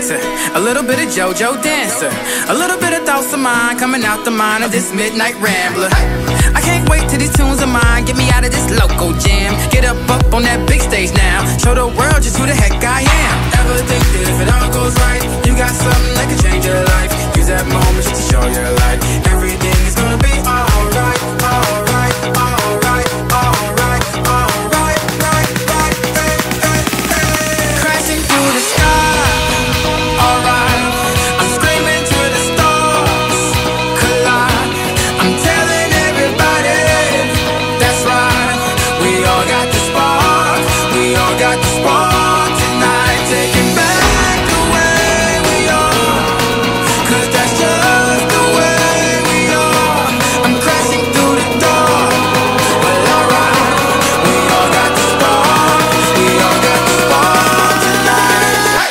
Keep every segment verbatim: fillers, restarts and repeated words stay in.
Santa, a little bit of JoJo Dancer, a little bit of thoughts of mine coming out the mind of this midnight rambler. I can't wait till these tunes of mine get me out of this local jam. Get up up on that big stage now, show the world just who the heck I am. Ever think that if it all goes right, you got something that could change your life? Use that moment just to show your light. Everything is gonna be alright, alright, alright, alright, alright, right, right, hey, hey, hey. Crashing through the sky, alright. I'm screaming to the stars, collide. I'm telling everybody, that's right. We all got the spark, we all got the spark tonight. Taking back the way we are, 'cause that's just the way we are. I'm crashing through the door, well alright. We all got the spark, we all got the spark tonight.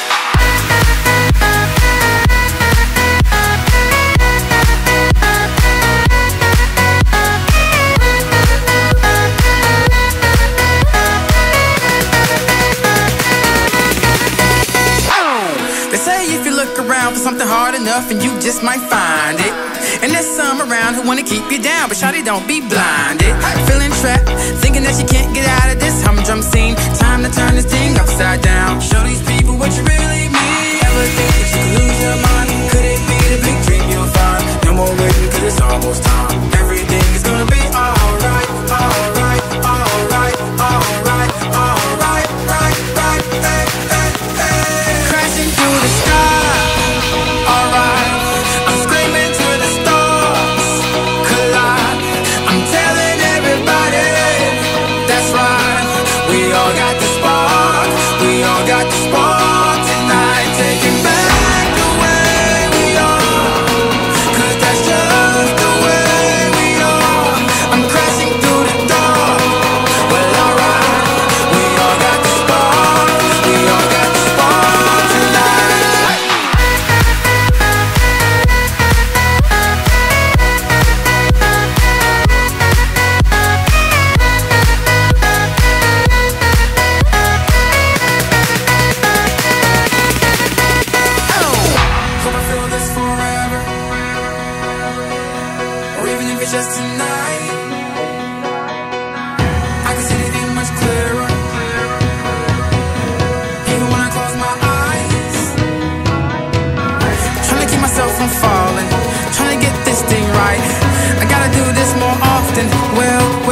They say if you look around for something hard enough, and you just might find it. And there's some around who wanna keep you down, but shawty, don't be blinded. Feeling trapped, thinking that you can't get out of this humdrum scene. Time to turn this thing upside down. Show these people what you really mean. Ever think that you could lose your mind? Could it be the big dream you'll find? No more waiting, 'cause it's almost time. Everything is gonna be alright, alright, alright, alright, alright, right, right, hey, hey, hey. Crashing through the sky, alright. I'm screaming to the stars, collide. I'm telling everybody, that's right. We all got the spark, we all got the spark tonight. Taking back the way we are, 'cause that's just the way we are. I'm crashing through the door, well alright. We all got the spark, we all got the spark tonight. Hope I feel this forever, or even if it's just tonight. I can see anything much clearer, even when I close my eyes. Trying to keep myself from falling, trying to get this thing right. I gotta do this more often. Well,